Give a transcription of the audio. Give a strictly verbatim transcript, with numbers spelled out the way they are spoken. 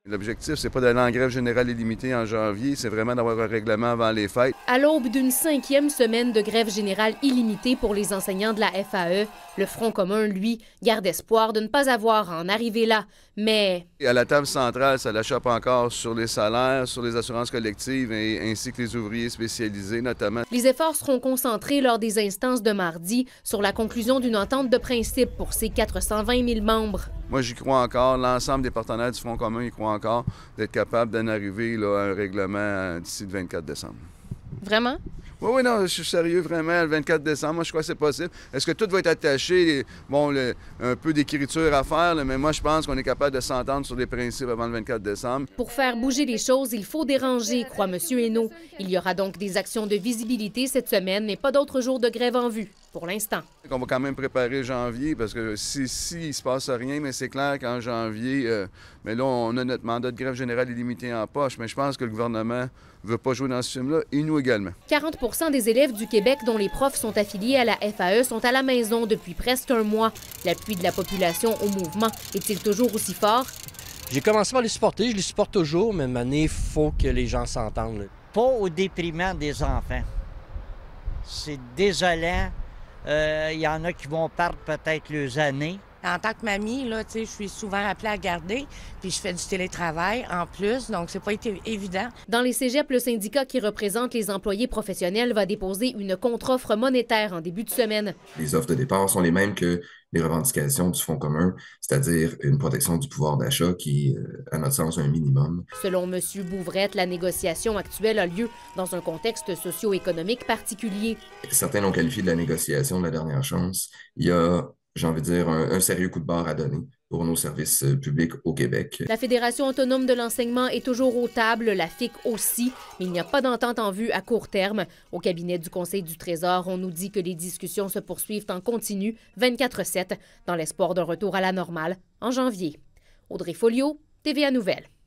L'objectif, c'est pas d'aller en grève générale illimitée en janvier, c'est vraiment d'avoir un règlement avant les fêtes. À l'aube d'une cinquième semaine de grève générale illimitée pour les enseignants de la F A E, le Front commun, lui, garde espoir de ne pas avoir à en arriver là. Mais... Et à la table centrale, ça l'achoppe encore sur les salaires, sur les assurances collectives et, ainsi que les ouvriers spécialisés notamment. Les efforts seront concentrés lors des instances de mardi sur la conclusion d'une entente de principe pour ces quatre cent vingt mille membres. Moi, j'y crois encore. L'ensemble des partenaires du Front commun y croient encore d'être capable d'en arriver là, à un règlement d'ici le vingt-quatre décembre. Vraiment? Oui, oui, non, je suis sérieux, vraiment, le vingt-quatre décembre, moi, je crois que c'est possible. Est-ce que tout va être attaché? Bon, le, un peu d'écriture à faire, là, mais moi, je pense qu'on est capable de s'entendre sur des principes avant le vingt-quatre décembre. Pour faire bouger les choses, il faut déranger, croit M. Hainaut. Il y aura donc des actions de visibilité cette semaine, mais pas d'autres jours de grève en vue, pour l'instant. On va quand même préparer janvier, parce que si, si il se passe rien, mais c'est clair qu'en janvier, euh, mais là, on a notre mandat de grève générale illimité en poche, mais je pense que le gouvernement ne veut pas jouer dans ce film-là, et nous également. quarante pour cent des élèves du Québec dont les profs sont affiliés à la F A E sont à la maison depuis presque un mois. L'appui de la population au mouvement est-il toujours aussi fort? J'ai commencé par les supporter, je les supporte toujours, mais maintenant, il faut que les gens s'entendent. Pas au déprimant des enfants. C'est désolant. Il euh, y en a qui vont perdre peut-être leurs années. En tant que mamie, là, je suis souvent appelée à garder, puis je fais du télétravail en plus, donc c'est pas été évident. Dans les cégeps, le syndicat qui représente les employés professionnels va déposer une contre-offre monétaire en début de semaine. Les offres de départ sont les mêmes que les revendications du Fonds commun, c'est-à-dire une protection du pouvoir d'achat qui est, à notre sens, un minimum. Selon M. Bouvrette, la négociation actuelle a lieu dans un contexte socio-économique particulier. Certains l'ont qualifié de la négociation de la dernière chance. Il y a, j'ai envie de dire, un, un sérieux coup de barre à donner pour nos services publics au Québec. La Fédération autonome de l'enseignement est toujours aux tables, la F I C aussi, mais il n'y a pas d'entente en vue à court terme. Au cabinet du Conseil du Trésor, on nous dit que les discussions se poursuivent en continu, vingt-quatre sept, dans l'espoir d'un retour à la normale en janvier. Audrey Folliot, T V A Nouvelles.